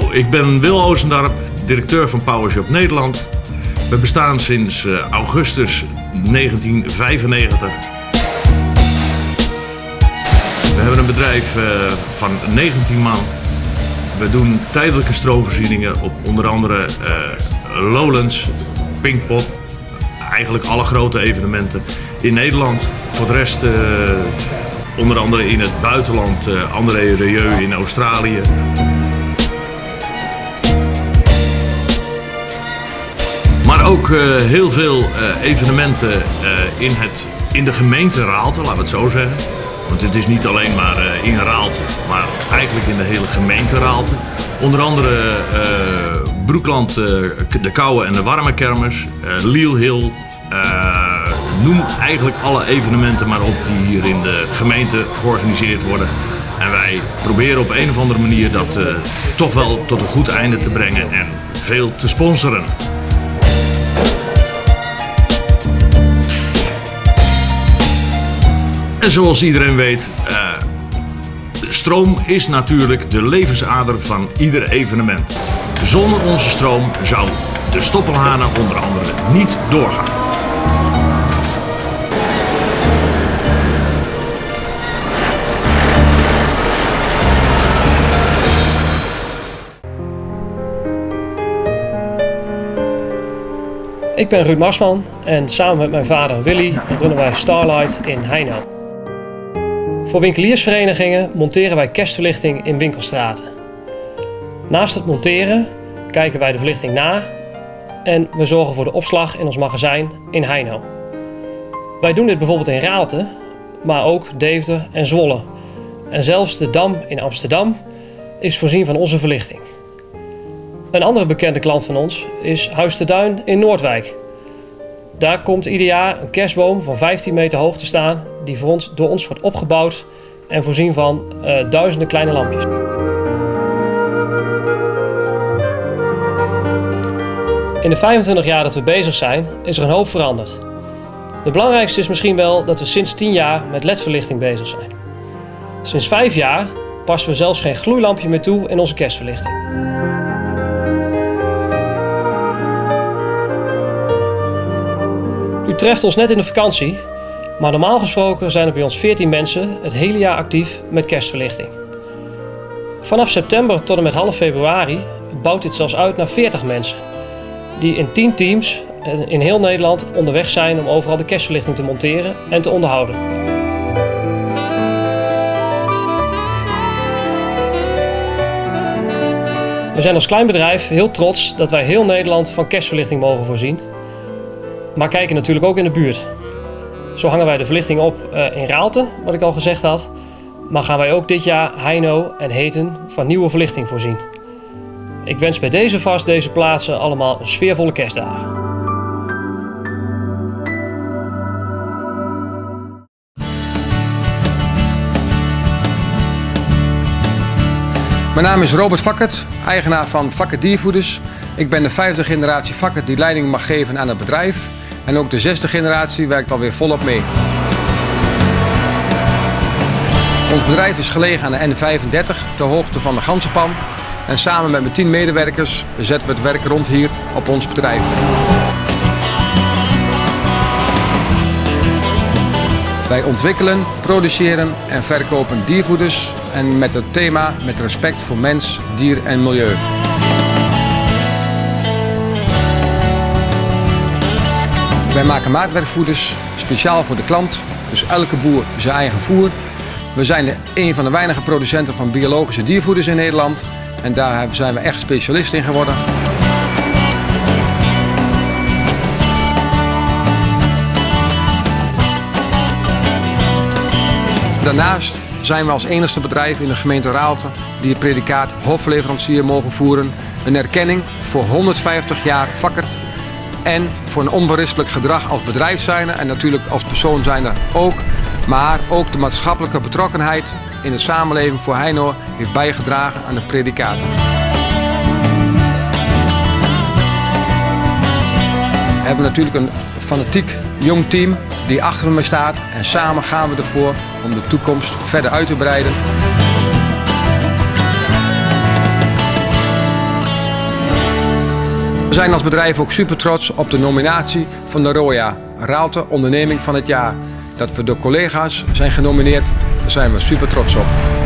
Ik ben Wil Oozendarp, directeur van Powershop Nederland. We bestaan sinds augustus 1995. We hebben een bedrijf van 19 man. We doen tijdelijke stroomvoorzieningen op onder andere Lowlands, Pinkpop, eigenlijk alle grote evenementen in Nederland. Voor de rest onder andere in het buitenland, André Rieu in Australië. Maar ook heel veel evenementen in de gemeente Raalte, laten we het zo zeggen. Want het is niet alleen maar in Raalte, maar eigenlijk in de hele gemeente Raalte. Onder andere Broekland, de Koude en de Warme Kermis, Liel Hill. Noem eigenlijk alle evenementen maar op die hier in de gemeente georganiseerd worden. En wij proberen op een of andere manier dat toch wel tot een goed einde te brengen en veel te sponsoren. En zoals iedereen weet, stroom is natuurlijk de levensader van ieder evenement. Zonder onze stroom zou de Stoppelhanen onder andere niet doorgaan. Ik ben Ruud Marsman en samen met mijn vader Willy runnen wij Starlight in Heino. Voor winkeliersverenigingen monteren wij kerstverlichting in winkelstraten. Naast het monteren kijken wij de verlichting na en we zorgen voor de opslag in ons magazijn in Heino. Wij doen dit bijvoorbeeld in Raalte, maar ook Deventer en Zwolle. En zelfs de Dam in Amsterdam is voorzien van onze verlichting. Een andere bekende klant van ons is Huis de Duin in Noordwijk. Daar komt ieder jaar een kerstboom van 15 meter hoog te staan die door ons wordt opgebouwd en voorzien van duizenden kleine lampjes. In de 25 jaar dat we bezig zijn is er een hoop veranderd. De belangrijkste is misschien wel dat we sinds 10 jaar met LED-verlichting bezig zijn. Sinds 5 jaar passen we zelfs geen gloeilampje meer toe in onze kerstverlichting. U treft ons net in de vakantie, maar normaal gesproken zijn er bij ons 14 mensen het hele jaar actief met kerstverlichting. Vanaf september tot en met half februari bouwt dit zelfs uit naar 40 mensen, die in 10 teams in heel Nederland onderweg zijn om overal de kerstverlichting te monteren en te onderhouden. We zijn als klein bedrijf heel trots dat wij heel Nederland van kerstverlichting mogen voorzien. Maar kijken natuurlijk ook in de buurt. Zo hangen wij de verlichting op in Raalte, wat ik al gezegd had. Maar gaan wij ook dit jaar Heino en Heten van nieuwe verlichting voorzien. Ik wens bij deze plaatsen allemaal een sfeervolle kerstdagen. Mijn naam is Robert Vakkert, eigenaar van Vakkert Diervoeders. Ik ben de 5e generatie Vakkert die leiding mag geven aan het bedrijf. En ook de 6e generatie werkt alweer volop mee. Ons bedrijf is gelegen aan de N35, ter hoogte van de Ganzenpan. En samen met mijn 10 medewerkers zetten we het werk rond hier op ons bedrijf. Wij ontwikkelen, produceren en verkopen diervoeders en met het thema met respect voor mens, dier en milieu. Wij maken maatwerkvoeders speciaal voor de klant, dus elke boer zijn eigen voer. We zijn een van de weinige producenten van biologische diervoeders in Nederland en daar zijn we echt specialist in geworden. Daarnaast zijn we als enigste bedrijf in de gemeente Raalte die het predicaat hofleverancier mogen voeren. Een erkenning voor 150 jaar Vakkert en voor een onberispelijk gedrag als bedrijf zijnde en natuurlijk als persoon zijnde ook. Maar ook de maatschappelijke betrokkenheid in de samenleving voor Heino heeft bijgedragen aan het predicaat. We hebben natuurlijk een fanatiek jong team die achter me staat en samen gaan we ervoor om de toekomst verder uit te breiden. zijn als bedrijf ook super trots op de nominatie van de ROJA, Raalte Onderneming van het Jaar. Dat we door collega's zijn genomineerd, daar zijn we super trots op.